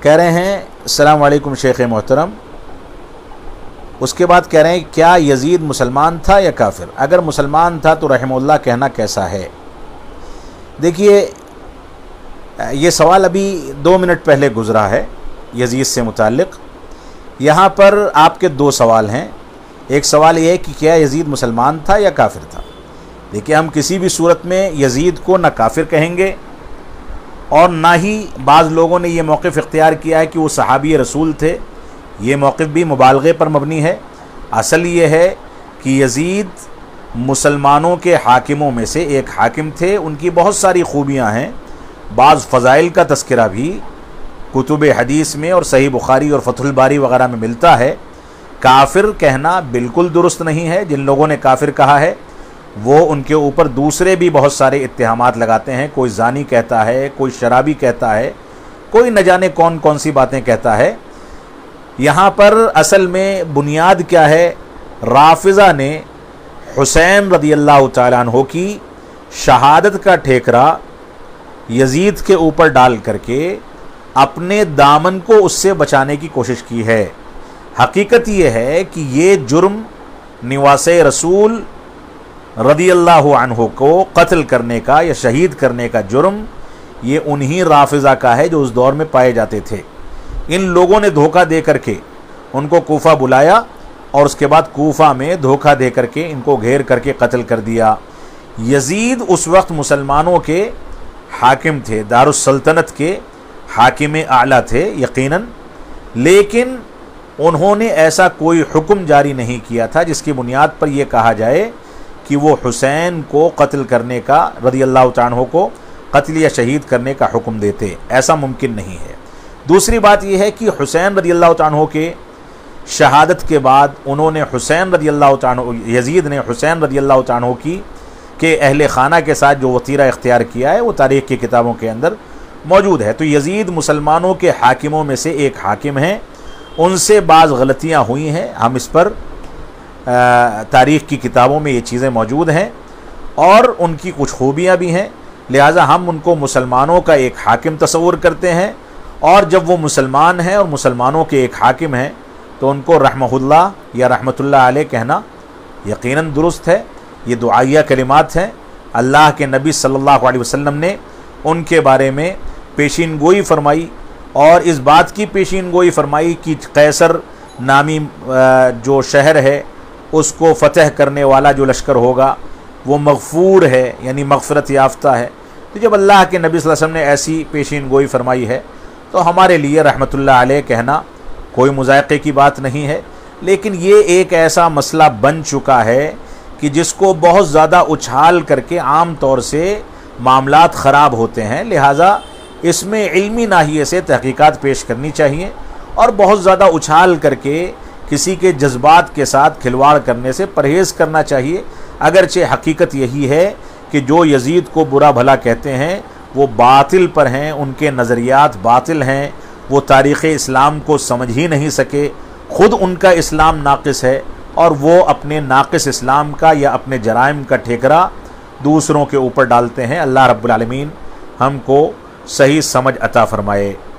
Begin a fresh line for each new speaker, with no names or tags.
کہہ رہے ہیں السلام علیکم شیخ محترم، اس کے بعد کہہ رہے ہیں کیا یزید مسلمان تھا یا کافر؟ اگر مسلمان تھا تو رحمہ اللہ کہنا کیسا ہے؟ دیکھیے، یہ سوال ابھی 2 منٹ پہلے گزرا ہے یزید سے متعلق۔ یہاں پر آپ کے 2 سوال ہیں۔ ایک سوال یہ ہے کہ کیا یزید مسلمان تھا یا کافر تھا؟ دیکھیے، ہم کسی بھی صورت میں یزید کو نہ کافر کہیں گے، اور نہ ہی بعض لوگوں نے یہ موقف اختیار کیا ہے کہ وہ صحابی رسول تھے۔ یہ موقف بھی مبالغے پر مبنی ہے۔ اصل یہ ہے کہ یزید مسلمانوں کے حاکموں میں سے ایک حاکم تھے، ان کی بہت ساری خوبیاں ہیں، بعض فضائل کا تذکرہ بھی کتب حدیث میں اور صحیح بخاری اور فتح الباری وغیرہ میں ملتا ہے۔ کافر کہنا بالکل درست نہیں ہے۔ جن لوگوں نے کافر کہا ہے وہ ان کے اوپر دوسرے بھی بہت سارے اتہامات لگاتے ہیں۔ کوئی زانی کہتا ہے، کوئی شرابی کہتا ہے، کوئی نہ جانے کون کون سی باتیں کہتا ہے۔ یہاں پر اصل میں بنیاد کیا ہے؟ رافضہ نے حسین رضی اللہ تعالیٰ عنہ کی شہادت کا ٹھیکرا یزید کے اوپر ڈال کر کے اپنے دامن کو اس سے بچانے کی کوشش کی ہے۔ حقیقت یہ ہے کہ یہ جرم نواس رسول رضی اللہ عنہ کو قتل کرنے کا یا شہید کرنے کا جرم یہ انہی رافضہ کا ہے جو اس دور میں پائے جاتے تھے۔ ان لوگوں نے دھوکہ دے کر کے ان کو کوفہ بلایا اور اس کے بعد کوفہ میں دھوکہ دے کر کے ان کو گھیر کر کے قتل کر دیا۔ یزید اس وقت مسلمانوں کے حاکم تھے، دارالسلطنت کے حاکم اعلیٰ تھے یقیناً، لیکن انہوں نے ایسا کوئی حکم جاری نہیں کیا تھا جس کی بنیاد پر یہ کہا جائے کہ وہ حسین کو قتل کرنے کا، رضی اللہ تعالیٰ عنہ کو قتل یا شہید کرنے کا حکم دیتے۔ ایسا ممکن نہیں ہے۔ دوسری بات یہ ہے کہ حسین رضی اللہ تعالیٰ عنہ کے شہادت کے بعد انہوں نے حسین رضی اللہ تعالیٰ عنہ، یزید نے حسین رضی اللہ تعالیٰ عنہ کی کہ اہل خانہ کے ساتھ جو وطیرہ اختیار کیا ہے وہ تاریخ کی کتابوں کے اندر موجود ہے۔ تو یزید مسلمانوں کے حاکموں میں سے ایک حاکم ہیں، ان سے بعض غلطیاں ہوئی ہیں، ہم اس پر تاریخ کی کتابوں میں یہ چیزیں موجود ہیں، اور ان کی کچھ خوبیاں بھی ہیں، لہٰذا ہم ان کو مسلمانوں کا ایک حاکم تصور کرتے ہیں، اور جب وہ مسلمان ہیں اور مسلمانوں کے ایک حاکم ہیں تو ان کو رحمہ اللہ یا رحمۃ اللہ علیہ کہنا یقیناً درست ہے۔ یہ دعائیہ کلمات ہیں۔ اللہ کے نبی صلی اللہ علیہ وسلم نے ان کے بارے میں پیشین گوئی فرمائی، اور اس بات کی پیشین گوئی فرمائی کہ قیصر نامی جو شہر ہے اس کو فتح کرنے والا جو لشکر ہوگا وہ مغفور ہے، یعنی مغفرت یافتہ ہے۔ تو جب اللہ کے نبی صلی اللہ علیہ وسلم نے ایسی پیشین گوئی فرمائی ہے تو ہمارے لیے رحمۃ اللہ علیہ کہنا کوئی مذائقے کی بات نہیں ہے۔ لیکن یہ ایک ایسا مسئلہ بن چکا ہے کہ جس کو بہت زیادہ اچھال کر کے عام طور سے معاملات خراب ہوتے ہیں، لہٰذا اس میں علمی ناحیے سے تحقیقات پیش کرنی چاہیے، اور بہت زیادہ اچھال کر کے کسی کے جذبات کے ساتھ کھلواڑ کرنے سے پرہیز کرنا چاہیے۔ اگرچہ حقیقت یہی ہے کہ جو یزید کو برا بھلا کہتے ہیں وہ باطل پر ہیں، ان کے نظریات باطل ہیں، وہ تاریخ اسلام کو سمجھ ہی نہیں سکے، خود ان کا اسلام ناقص ہے، اور وہ اپنے ناقص اسلام کا یا اپنے جرائم کا ٹھیکرا دوسروں کے اوپر ڈالتے ہیں۔ اللہ رب العالمین ہم کو صحیح سمجھ عطا فرمائے۔